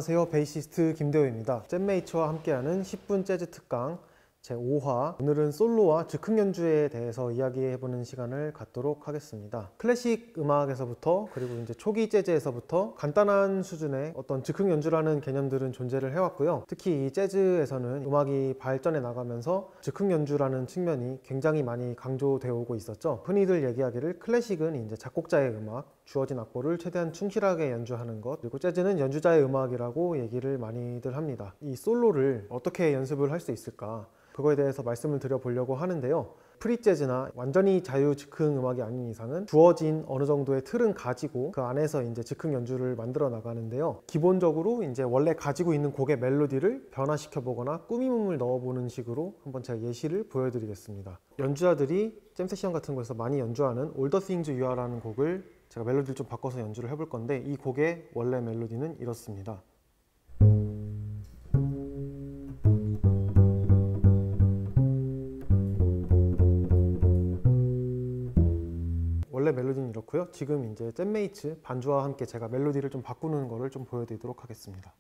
안녕하세요. 베이시스트 김대호입니다. 잼메이츠와 함께하는 10분 재즈 특강 제5화. 오늘은 솔로와 즉흥 연주에 대해서 이야기해보는 시간을 갖도록 하겠습니다. 클래식 음악에서부터 그리고 이제 초기 재즈에서부터 간단한 수준의 어떤 즉흥 연주라는 개념들은 존재를 해왔고요. 특히 이 재즈에서는 음악이 발전해 나가면서 즉흥 연주라는 측면이 굉장히 많이 강조되어 오고 있었죠. 흔히들 얘기하기를 클래식은 이제 작곡자의 음악, 주어진 악보를 최대한 충실하게 연주하는 것, 그리고 재즈는 연주자의 음악이라고 얘기를 많이들 합니다. 이 솔로를 어떻게 연습을 할 수 있을까? 그거에 대해서 말씀을 드려보려고 하는데요. 프리재즈나 완전히 자유 즉흥 음악이 아닌 이상은 주어진 어느 정도의 틀은 가지고 그 안에서 이제 즉흥 연주를 만들어 나가는데요. 기본적으로 이제 원래 가지고 있는 곡의 멜로디를 변화시켜 보거나 꾸밈음을 넣어보는 식으로 한번 제가 예시를 보여드리겠습니다. 연주자들이 잼 세션 같은 곳에서 많이 연주하는 All the Things You Are라는 곡을 제가 멜로디를 좀 바꿔서 연주를 해볼 건데, 이 곡의 원래 멜로디는 이렇습니다. 원래 멜로디는 이렇고요. 지금 이제 잼메이츠 반주와 함께 제가 멜로디를 좀 바꾸는 거를 좀 보여드리도록 하겠습니다.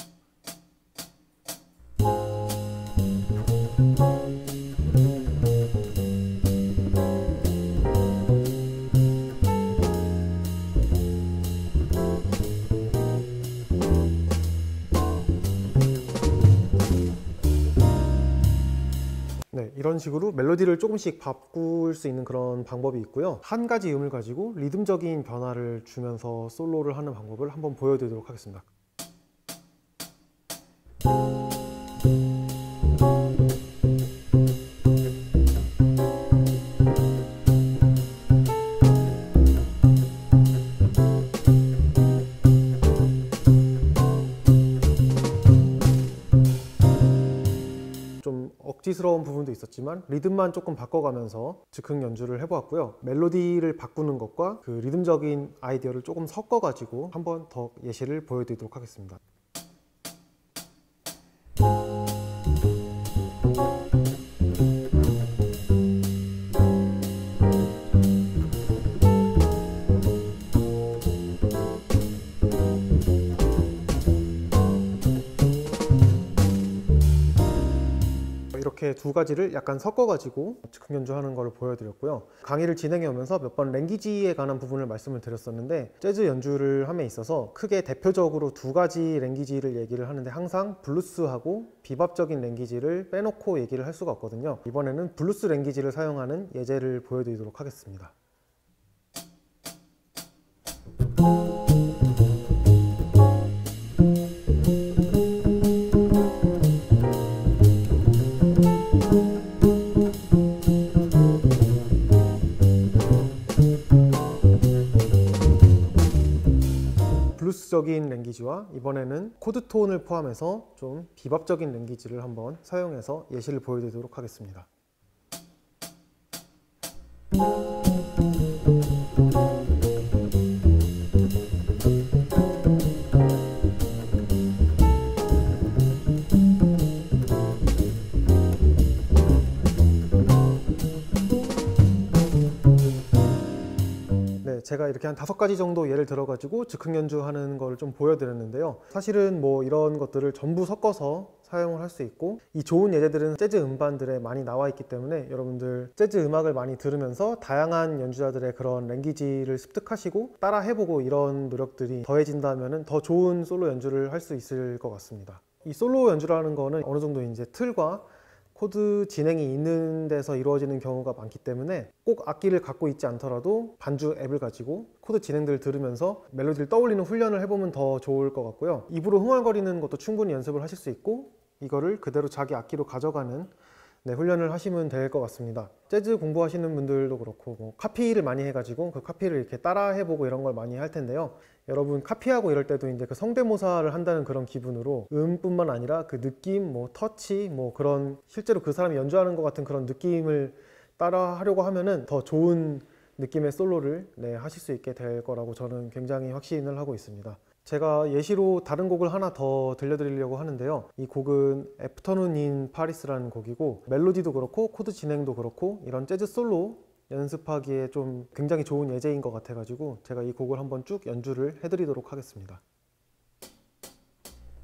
네, 이런 식으로 멜로디를 조금씩 바꿀 수 있는 그런 방법이 있고요. 한 가지 음을 가지고 리듬적인 변화를 주면서 솔로를 하는 방법을 한번 보여드리도록 하겠습니다. 억지스러운 부분도 있었지만 리듬만 조금 바꿔가면서 즉흥 연주를 해보았고요. 멜로디를 바꾸는 것과 그 리듬적인 아이디어를 조금 섞어가지고 한번 더 예시를 보여드리도록 하겠습니다. 이렇게 두 가지를 약간 섞어가지고 즉흥 연주하는 걸 보여드렸고요. 강의를 진행해 오면서 몇 번 랭귀지에 관한 부분을 말씀을 드렸었는데, 재즈 연주를 함에 있어서 크게 대표적으로 두 가지 랭귀지를 얘기를 하는데 항상 블루스하고 비밥적인 랭귀지를 빼놓고 얘기를 할 수가 없거든요. 이번에는 블루스 랭귀지를 사용하는 예제를 보여드리도록 하겠습니다. 블루스적인 랭귀지와 이번에는 코드톤을 포함해서 좀 비밥적인 랭귀지를 한번 사용해서 예시를 보여드리도록 하겠습니다. 제가 이렇게 한 5가지 정도 예를 들어 가지고 즉흥 연주하는 걸 좀 보여드렸는데요. 사실은 뭐 이런 것들을 전부 섞어서 사용을 할 수 있고, 이 좋은 예제들은 재즈 음반들에 많이 나와 있기 때문에 여러분들 재즈 음악을 많이 들으면서 다양한 연주자들의 그런 랭귀지를 습득하시고 따라 해보고 이런 노력들이 더해진다면 더 좋은 솔로 연주를 할 수 있을 것 같습니다. 이 솔로 연주라는 거는 어느 정도 이제 틀과 코드 진행이 있는 데서 이루어지는 경우가 많기 때문에 꼭 악기를 갖고 있지 않더라도 반주 앱을 가지고 코드 진행들을 들으면서 멜로디를 떠올리는 훈련을 해보면 더 좋을 것 같고요. 입으로 흥얼거리는 것도 충분히 연습을 하실 수 있고, 이거를 그대로 자기 악기로 가져가는 훈련을 하시면 될 것 같습니다. 재즈 공부하시는 분들도 그렇고 뭐 카피를 많이 해가지고 그 카피를 이렇게 따라 해보고 이런 걸 많이 할 텐데요. 여러분 카피하고 이럴 때도 이제 그 성대모사를 한다는 그런 기분으로 음뿐만 아니라 그 느낌, 뭐 터치, 뭐 그런 실제로 그 사람이 연주하는 것 같은 그런 느낌을 따라 하려고 하면은 더 좋은 느낌의 솔로를 하실 수 있게 될 거라고 저는 굉장히 확신을 하고 있습니다. 제가 예시로 다른 곡을 하나 더 들려드리려고 하는데요. 이 곡은 애프터눈 인 파리스라는 곡이고, 멜로디도 그렇고 코드 진행도 그렇고 이런 재즈 솔로 연습하기에 좀 굉장히 좋은 예제인 것 같아가지고 제가 이 곡을 한번 쭉 연주를 해드리도록 하겠습니다.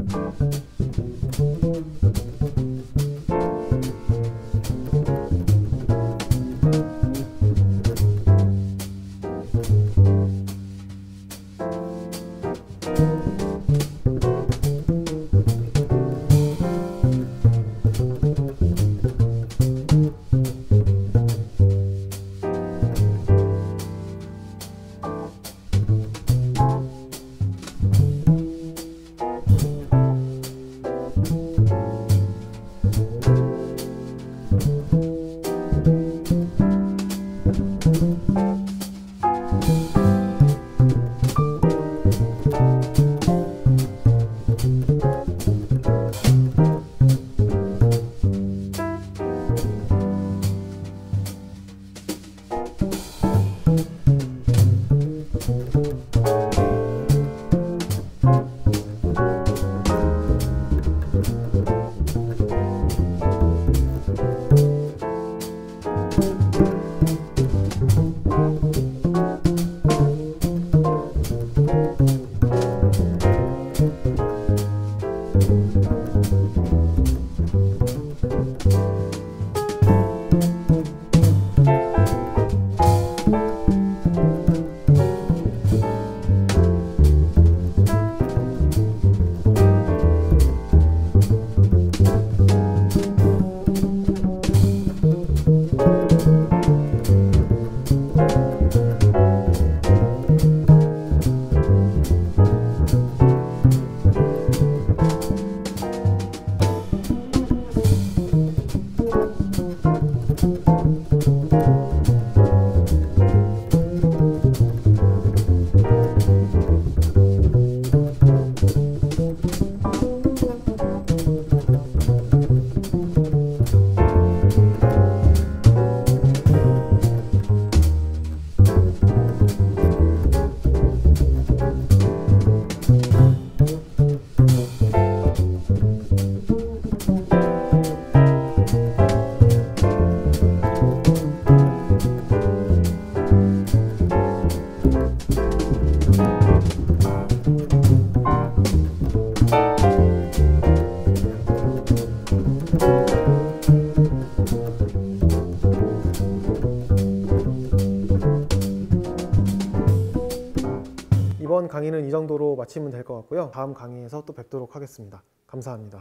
이번 강의는 이 정도로 마치면 될 것 같고요. 다음 강의에서 또 뵙도록 하겠습니다. 감사합니다.